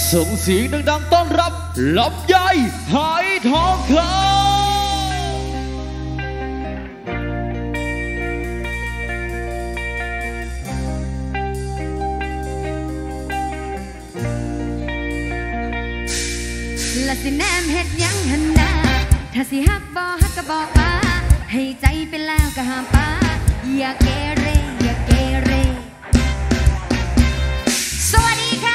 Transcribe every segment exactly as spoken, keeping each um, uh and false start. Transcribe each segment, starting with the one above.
ส่งเสียงดังๆต้อนรับลำไยหายทองคำละสิแนมเฮ็ดยังหันหน้าถ้าสิฮักบ่ฮักก็บอกว่าให้ใจไปแล้วก็ห้ามป้าอย่าเกเรอย่าเกเรสวัสดีค่ะ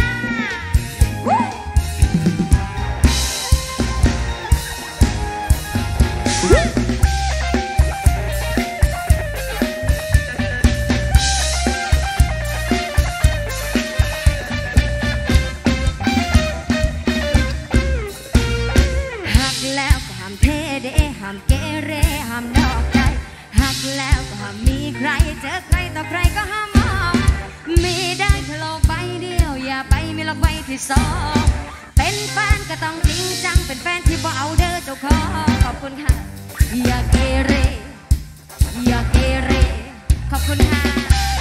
ห้ามเกเรห้ามนอกใจหักแล้วก็ห้ามมีใครเจอใครต่อใครก็ห้ามมองมีได้แค่โลกใบเดียวอย่าไปมีโลกใบที่สองเป็นแฟนก็ต้องจริงจังเป็นแฟนที่บ่เอาเด้อเจ้าของขอบคุณค่ะอย่าเกเรอย่าเกเรขอบคุณค่ะ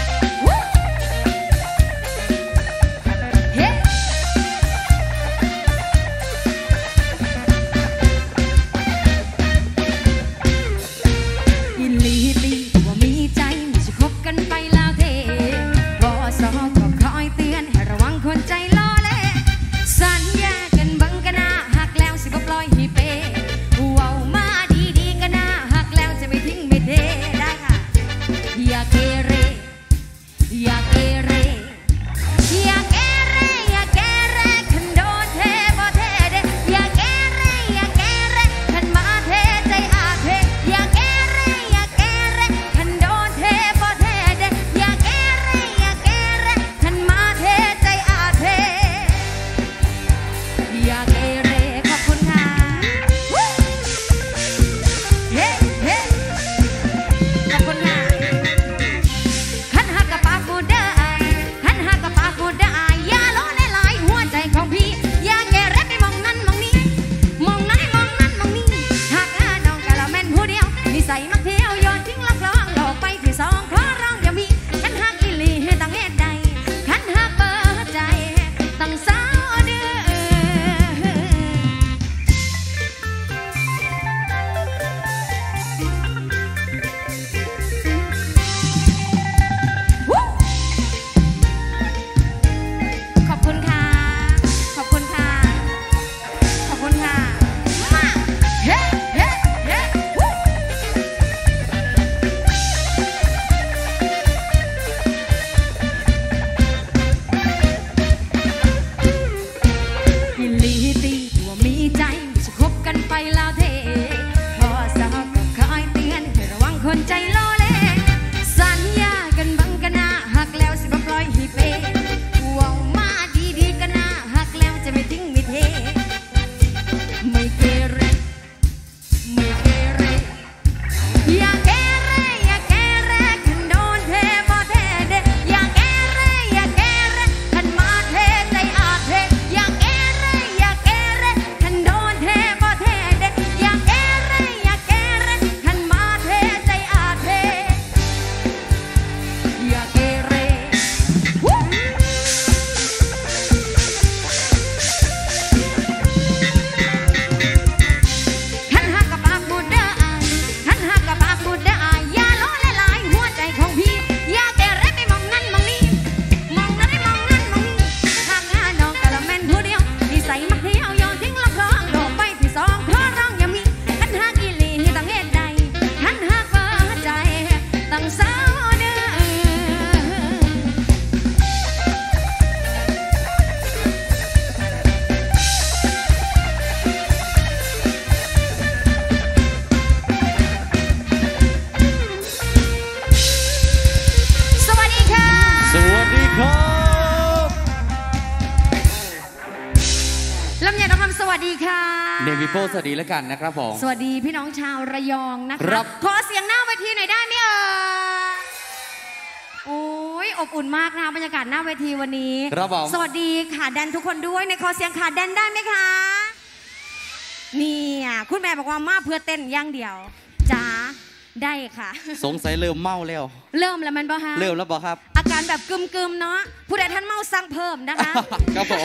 สวัสดีแล้วกันนะครับผมสวัสดีพี่น้องชาวระยองนะคะขอเสียงหน้าเวทีหน่อยได้ไหมเอ่ยโอ้ยอบอุ่นมากนะบรรยากาศหน้าเวทีวันนี้ครับผมสวัสดีขาแดนทุกคนด้วยในขอเสียงขาแดนได้ไหมคะนี่คุณแม่บอกว่ามาเพื่อเต้นอย่างเดียวจ้า ได้ค่ะสงสัยเริ่มเมาแล้วเริ่มแล้วมันบ่ฮะเริ่มแล้วบ่ครับอาการแบบกึมๆเนาะผู้ใดท่านเมาสั่งเพิ่มนะคะครับผม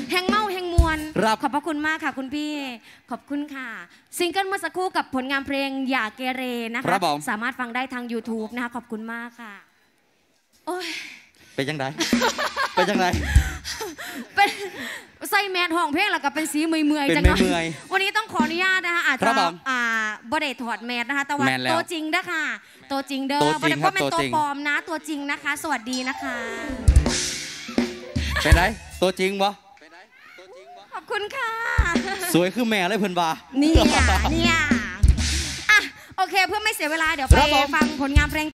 แหงเมาแหงมวลขอบพระคุณมากค่ะคุณพี่ขอบคุณค่ะซิงเกิลเมื่อสักครู่กับผลงานเพลงอย่าเกเรนะคะสามารถฟังได้ทาง ยูทูบ นะคะขอบคุณมากค่ะโอ้ยเป็นยังไงเป็นยังไงเป็นใส่แมสห้องเพลงแล้วก็เป็นสีเมื่อยๆจังเลยวันนี้ต้องขออนุญาตนะคะอาจจะอ่าบ่ได้ถอดแมสนะคะแต่ว่าตัวจริงนะคะตัวจริงเด้อบ่ได้เป็นตัวปลอมนะตัวจริงนะคะสวัสดีนะคะเป็นไรตัวจริงบ่ขอบคุณค่ะสวยคือแม่เลยเพิ่นบ่าเนี่ยเนี่ยอ่ะโอเคเพื่อไม่เสียเวลาเดี๋ยวไปฟังผลงานเพลง